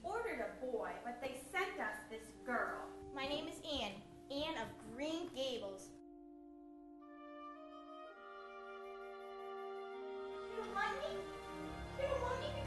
ordered a boy, but they sent us this girl. My name is Anne. Anne of Green Gables. You don't like me? You don't want me?